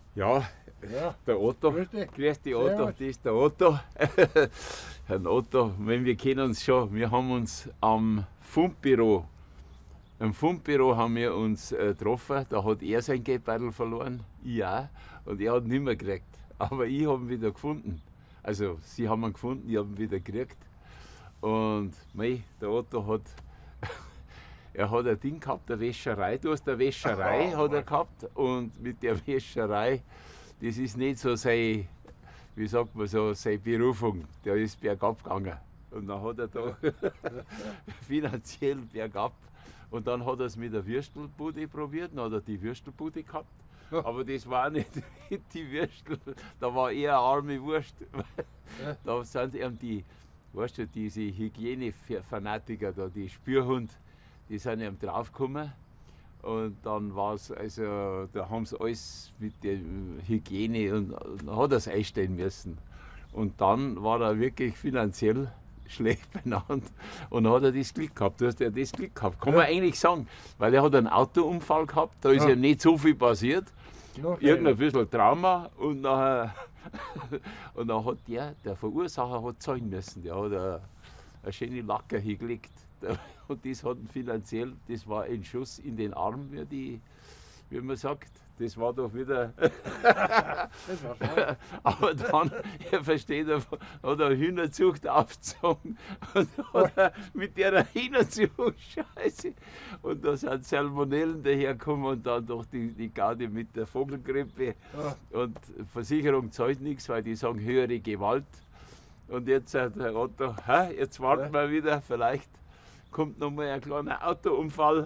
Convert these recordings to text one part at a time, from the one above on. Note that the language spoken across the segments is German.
Ja, Ja, der Otto. grüß dich. Grüß dich, Otto. Servus. Das ist der Otto. Herrn Otto, wir kennen uns schon. Wir haben uns am Fundbüro, haben wir uns getroffen. Da hat er sein Geldbeutel verloren, ich auch. Und er hat ihn nicht mehr gekriegt. Aber ich habe ihn wieder gefunden. Also, sie haben ihn gefunden, ich habe ihn wieder gekriegt. Und mei, der Otto hat, er hat ein Ding gehabt, eine Wäscherei. Du hast eine Wäscherei, hat er gehabt. Und mit der Wäscherei, das ist nicht so sein, wie sagt man so, seine Berufung. Der ist bergab gegangen. Und dann hat er da finanziell bergab. Und dann hat er es mit der Würstelbude probiert, dann hat er die Würstelbude gehabt. Aber das war nicht die Würstel, da war eher eine arme Wurst. Da sind ihm die, weißt du, diese Hygienefanatiker, da, die Spürhund, die sind ihm draufgekommen. Und dann war es, also, da haben sie alles mit der Hygiene und dann hat er es einstellen müssen. Und dann war er wirklich finanziell schlecht benannt und dann hat er das Glück gehabt. Du hast ja das Glück gehabt, kann man eigentlich sagen, weil er hat einen Autounfall gehabt, da ist ja nicht so viel passiert. Irgendein bisschen Trauma und nachher und dann hat der Verursacher hat zahlen müssen, der hat eine schöne Lacker hingelegt und das hat ihn finanziell, das war ein Schuss in den Arm, wie man sagt, das war doch wieder. Das war schade. Aber dann, er versteht, hat er Hühnerzucht aufgezogen und hat er mit der Hühnerzucht, Scheiße. Und da sind Salmonellen dahergekommen und dann doch die Garde mit der Vogelgrippe. Und Versicherung zahlt nichts, weil die sagen höhere Gewalt. Und jetzt sagt der Otto, jetzt warten wir wieder, vielleicht kommt noch mal ein kleiner Autounfall.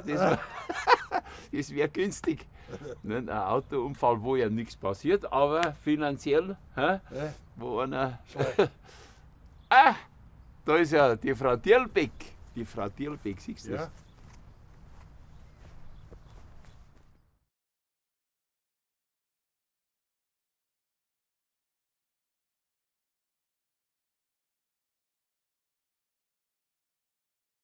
Das wäre günstig. Ein Autounfall, wo ja nichts passiert, aber finanziell, wo einer. Da ist ja die Frau Dirlbeck. Die Frau Dirlbeck, siehst du das? Ja.